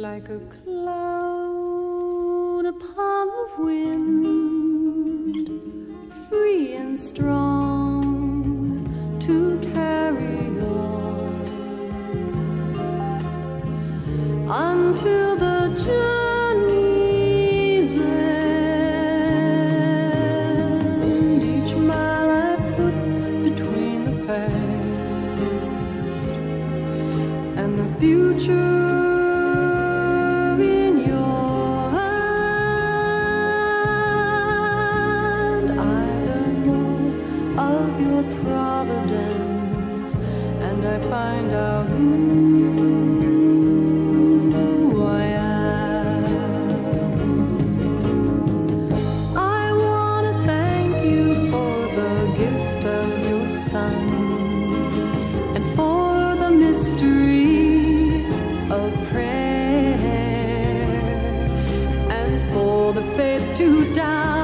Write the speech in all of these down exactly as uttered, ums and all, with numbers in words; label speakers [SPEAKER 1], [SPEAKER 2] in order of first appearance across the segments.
[SPEAKER 1] like a cloud upon the wind, free and strong to carry on until the journey's end. Each mile I put between the past and the future. Find out who I am. I want to thank you for the gift of your son and for the mystery of prayer and for the faith to doubt.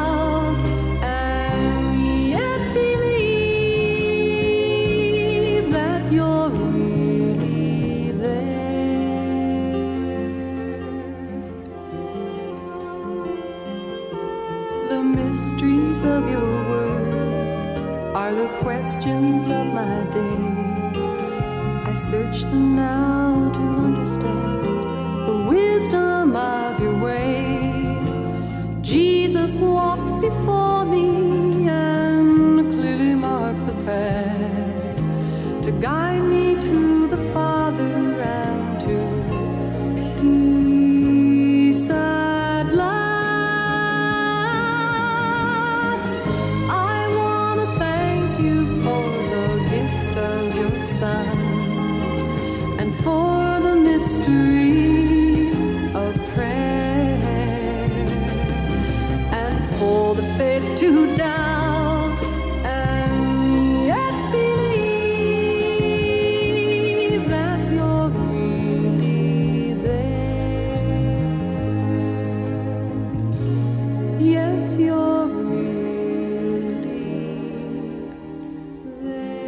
[SPEAKER 1] Of your word are the questions of my days. I search them now to understand the wisdom of your ways. Jesus walks before me and clearly marks the path to guide me to the Father and to peace at last. And for the mystery of prayer and for the faith to doubt and yet believe that you're really there. Yes, you're really there.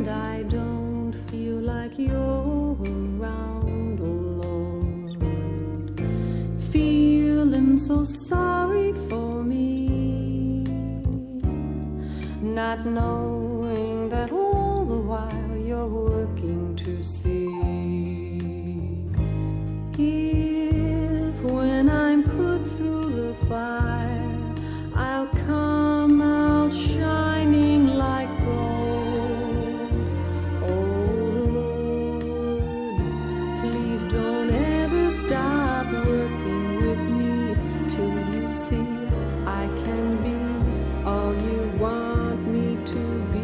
[SPEAKER 1] and I don't feel like you're around, oh Lord. Feeling so sorry for me, not knowing that all the while you're working to see if when I'm put through the fire I'll come out shining like gold. Oh Lord, please don't ever stop working with me till you see I can be all you want me to be.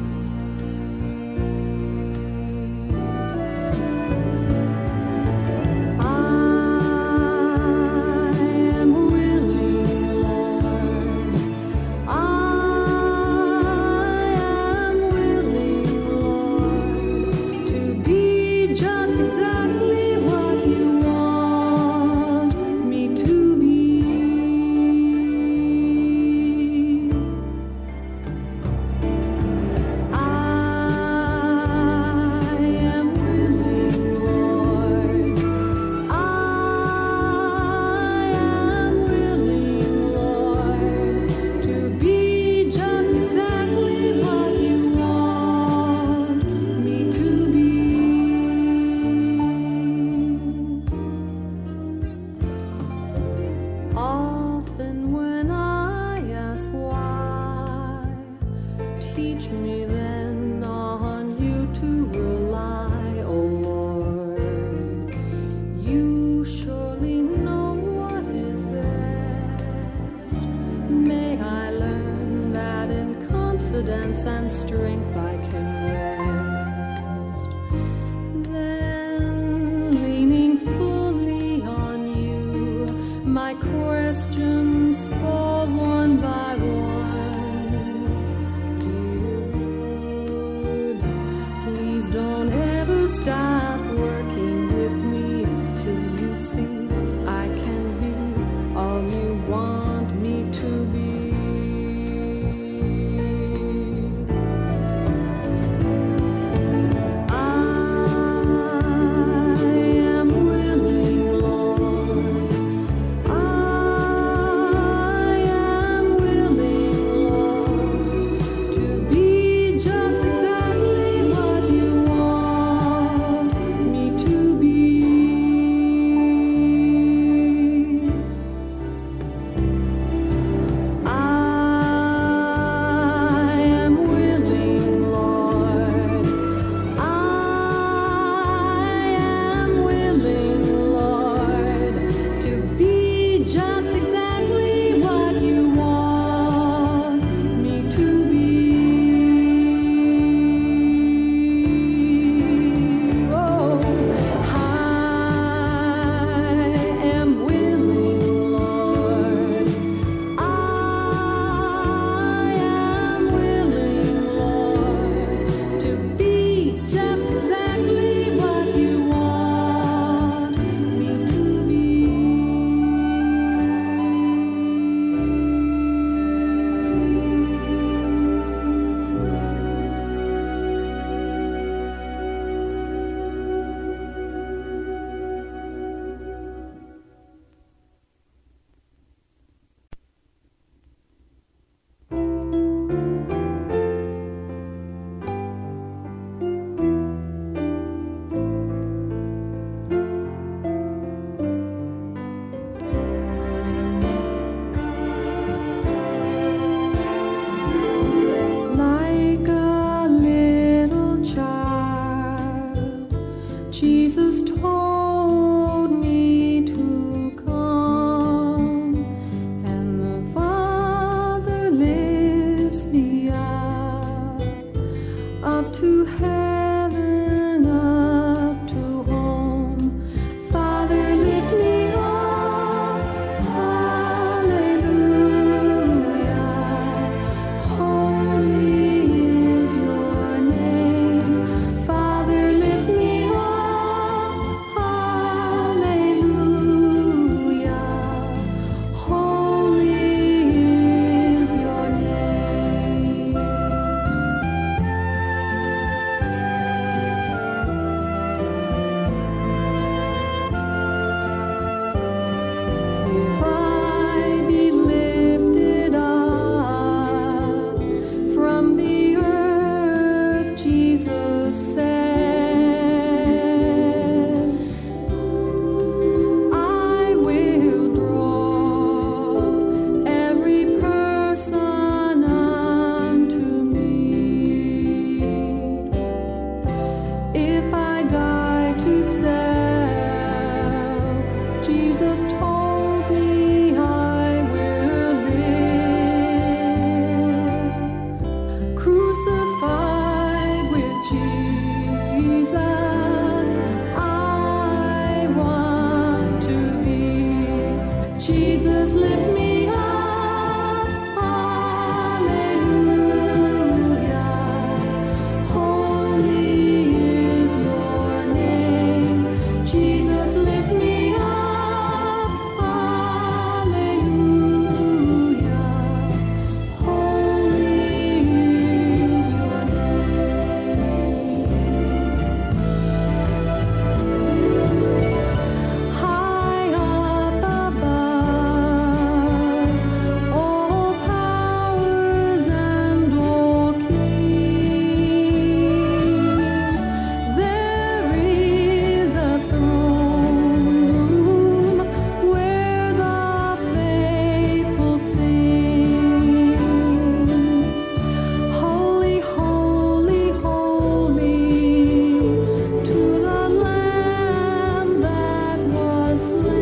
[SPEAKER 1] And strength I can rest, then leaning fully on you, my questions fall one by one. Dear Lord, please don't ever stop working with me till you see I can be all you want me to be. Jesus said, I will draw every person unto me. If I die to self, Jesus told me I will live. Crucified with Jesus, I want to be. Jesus, lift me up, hallelujah. Holy is your name. Jesus, lift me up, hallelujah. Holy is your name. High up above, all powers and all kings, there is a throne room where the faithful sing. Holy, holy, holy, to the Lamb that was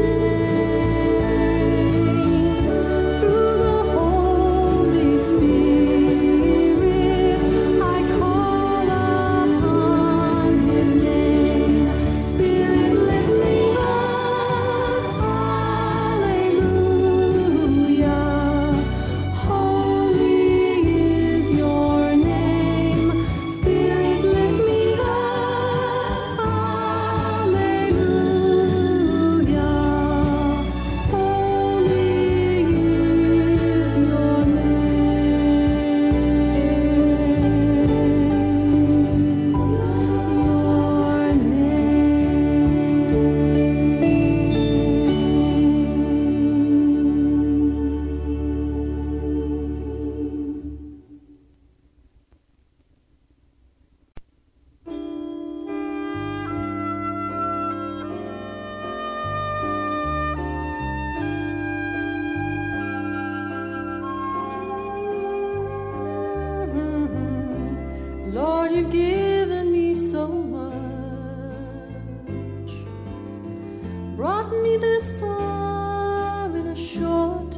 [SPEAKER 1] slain. Through the Holy Spirit, I call upon His name. Spirit, lift me up, hallelujah. Holy is your name. Spirit, lift me up, hallelujah. Holy is your name. Lord, you've given me so much, brought me this far in a short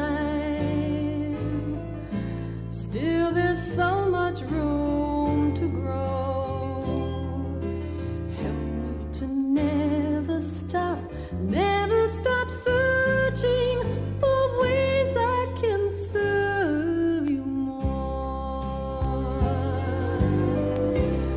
[SPEAKER 1] time. Still there's so much room to grow. Help me to never stop, never stop searching for ways I can serve you more.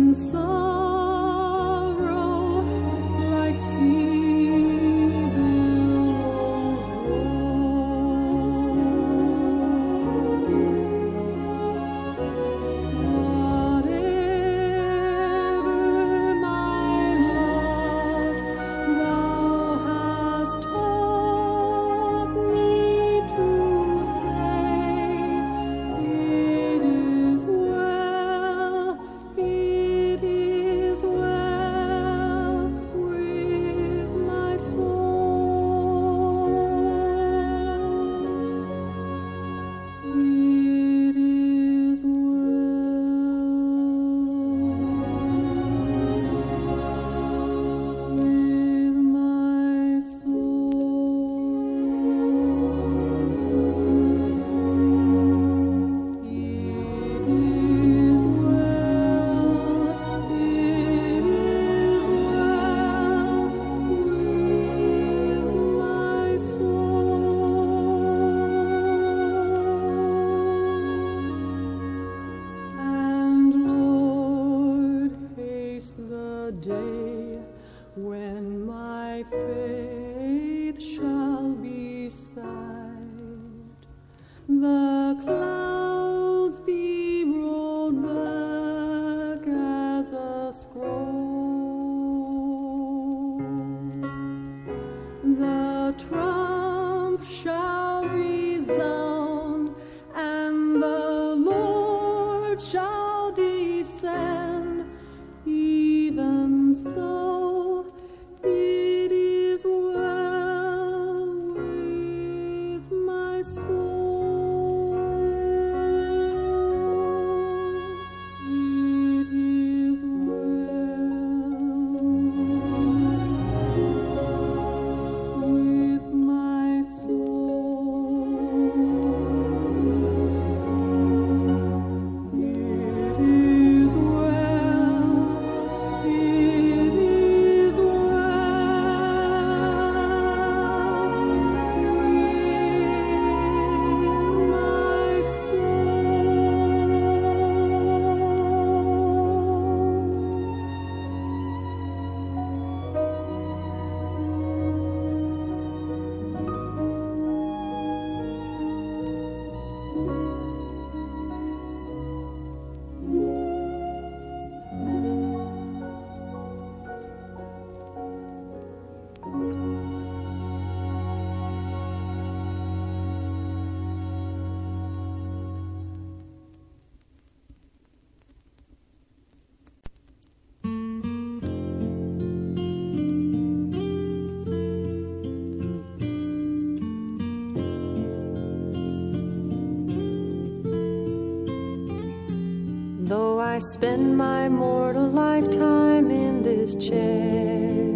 [SPEAKER 1] I spend my mortal lifetime in this chair,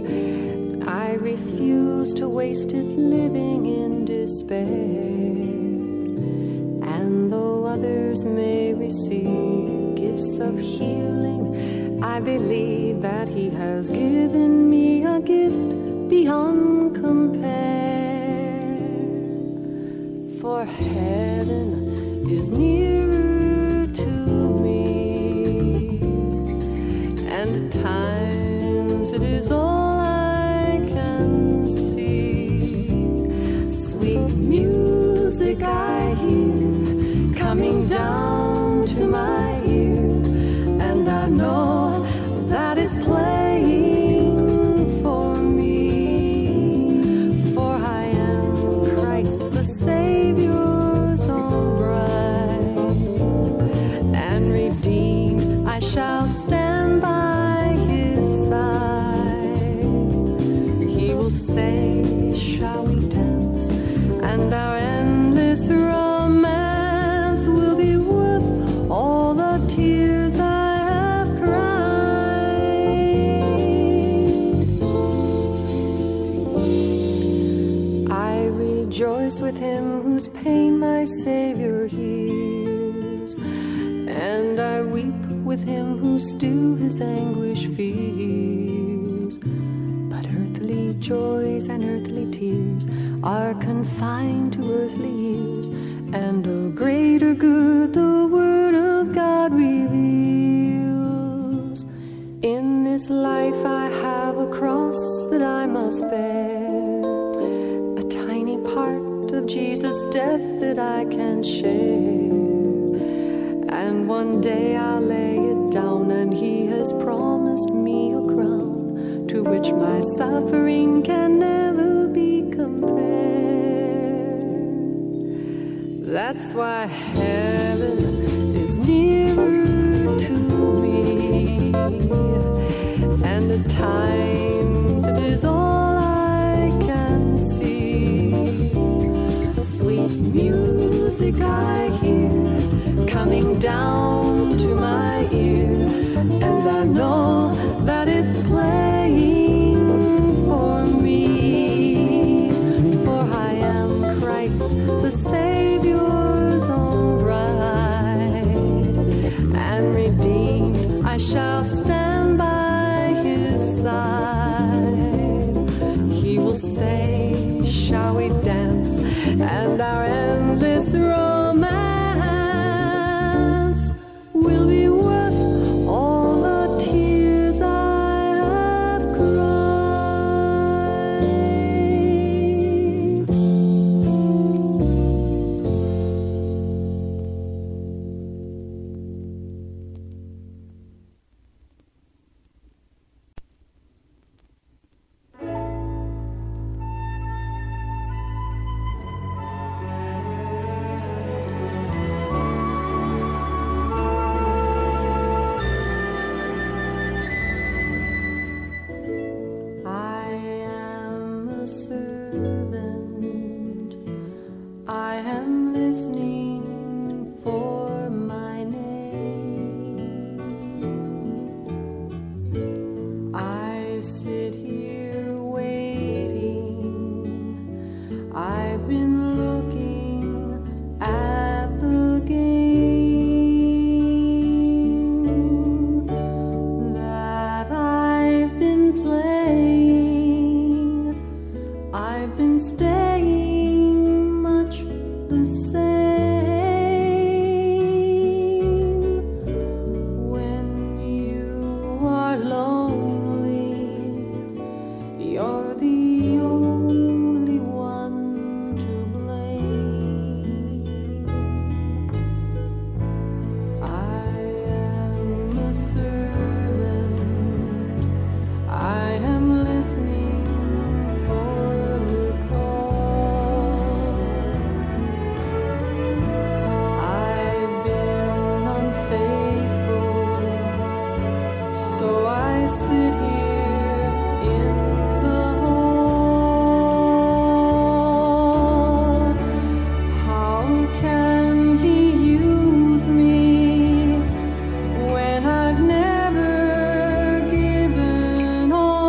[SPEAKER 1] I refuse to waste it living in despair. And though others may receive gifts of healing, I believe that He has given me a gift beyond compare. For heaven is nearer to me, and at times it is all I can see. Sweet music I hear coming down to my ear, and I know that it's playing for me. For I am Christ the Savior's own bride, and redeemed I shall stand by His side. He will say, shall we dance? And our endless romance will be worth all the tears I have cried. I rejoice with Him whose pain my Savior hears, and I weep with Him who still His anguish feels. But earthly joys and earthly tears are confined to earthly years, and a greater good the Word of God reveals. this life I have a cross that I must bear, a tiny part of Jesus' death that I can share. And one day I'll lay it down, and he has promised me a crown to which my suffering can never be compared. That's why heaven is nearer to me, and at times it is all I can see. Sweet music I hear coming down to my ear, and I know that it's playing for me, for I am Christ the Savior's own bride, and redeemed I shall stand by his side. He will say, shall we dance, and our endless romance will be worth all the tears I have cried. I am a servant, I am listening for my name. I sit here waiting, I've been looking at the game that I've been playing. I've been staying much the same. When you are lonely, you're the only one to blame. I am a servant, I am listening for the call. I've been unfaithful, so I sit here in the hall. How can he use me when I've never given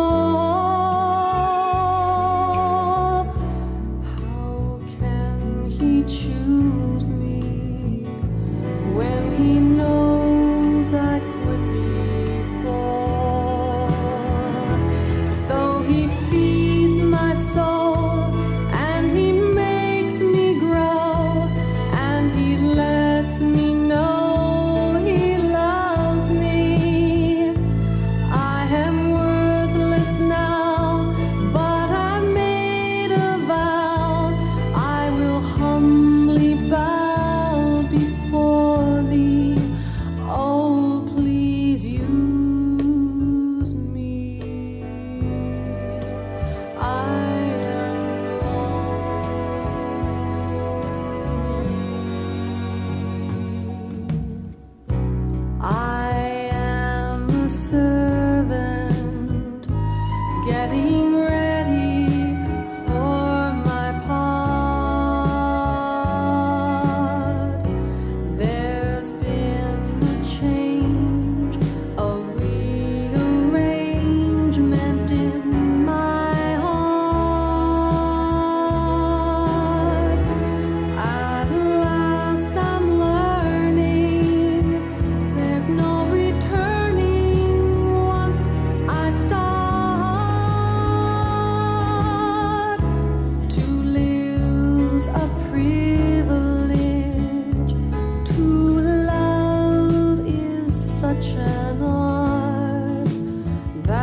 [SPEAKER 1] all? How can he choose me when he knows I could before? So he feeds my soul, and he makes me grow, and he lets me know he loves me. I am worthless now, but I made a vow, I will humbly bow before thee. Oh, please use me. I am lonely. I am a servant, getting ready for my part. There's been a change, a rearrangement in my heart. At last I'm learning there's no returning once I start. To live's a privilege, to love is such an art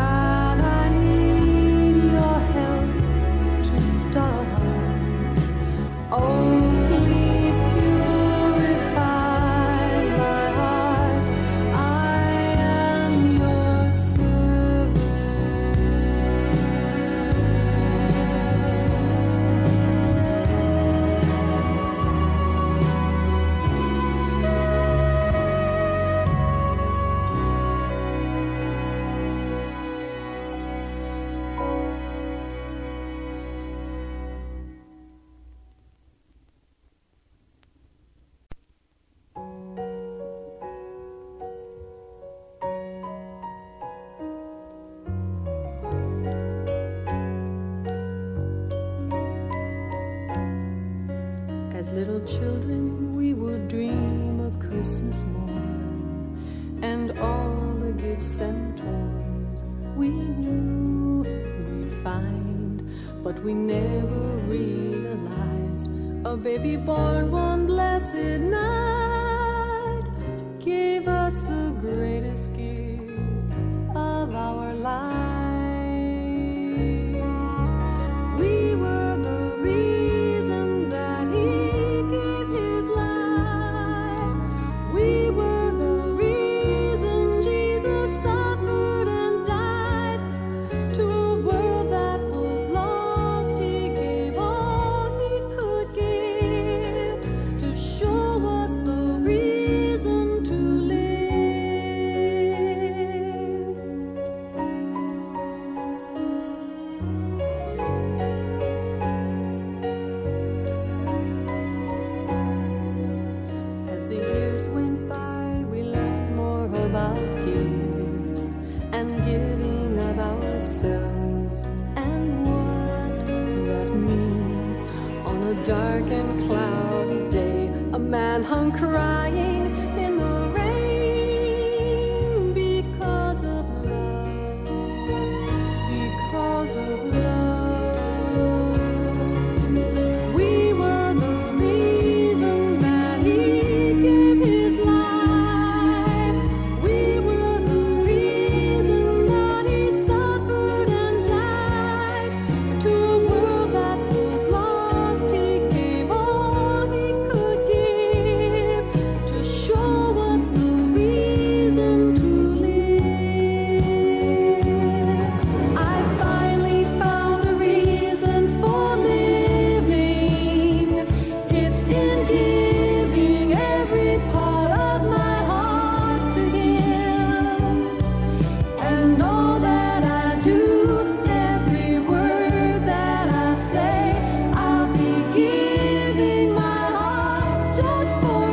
[SPEAKER 1] little children, we would dream of Christmas morn, and all the gifts and toys we knew we'd find, but we never realized a baby born one blessed night gave us the greatest gift of our lives. We were the reason that he gave his life. We were the reason Jesus suffered and died. To a world that was lost, he gave all he could give to show us the reason to live. As the years went by, we learned more about gifts and giving of ourselves and what that means. On a dark and cloudy day, a man hung crying in the rain because of love, because of love. We were the reason that he gave his life. We were the reason that he suffered and died. To a world that was lost, he gave all he could give to show us the reason to live. I finally found a reason for living. It's in giving every part of my heart to him. And all that I do, every word that I say, I'll be giving my heart just for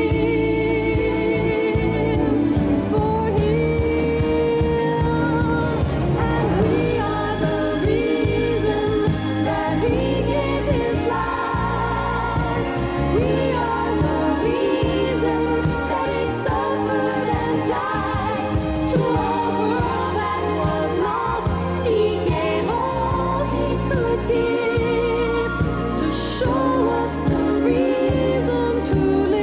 [SPEAKER 1] him, for him. And we are the reason that he gave his life. We are the reason that he suffered and died. To a world that was lost, he gave all he could give to show us the reason to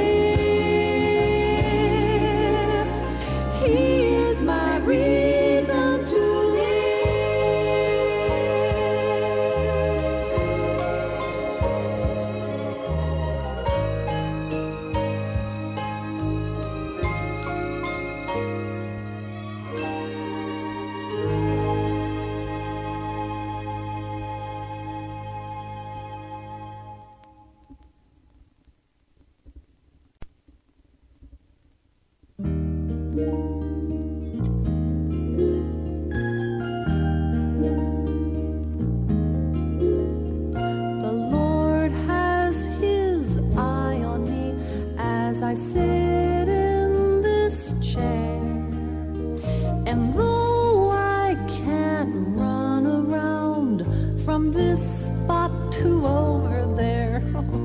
[SPEAKER 1] live. He is my reason to The Lord has his eye on me as I sit in this chair. And though I can't run around from this spot to over there,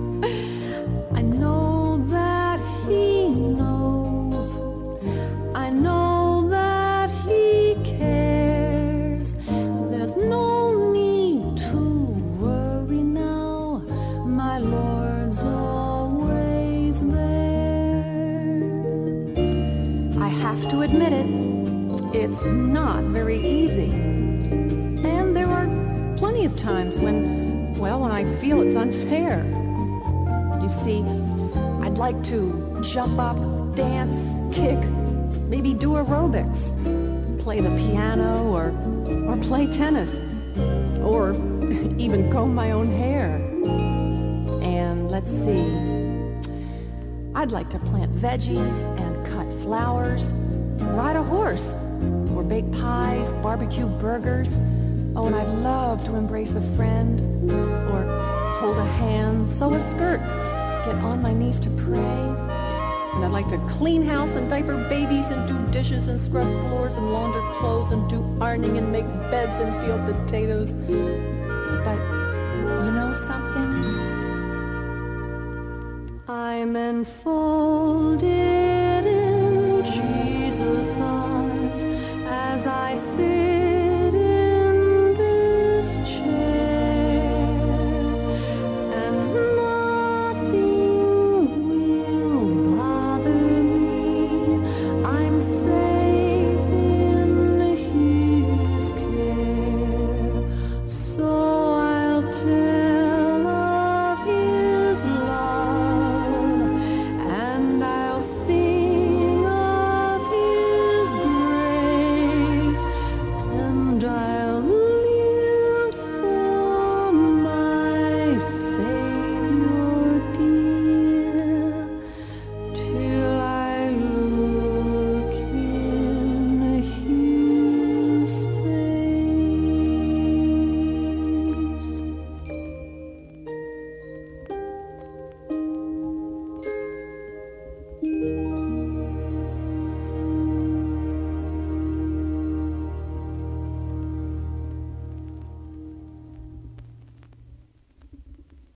[SPEAKER 1] I know that he knows. I know that he cares. There's no need to worry now. My Lord's always there. I have to admit it, it's not very easy. And there are plenty of times when, well, when I feel it's unfair. You see, I'd like to jump up, dance, kick, maybe do aerobics, play the piano or or play tennis, or even comb my own hair. And let's see, I'd like to plant veggies and cut flowers, ride a horse, or bake pies, barbecue burgers. Oh, and I'd love to embrace a friend, or hold a hand, sew a skirt, get on my knees to pray. And I'd like to clean house and diaper babies and do dishes and scrub floors and launder clothes and do ironing and make beds and peel potatoes. But you know something? I'm enfolded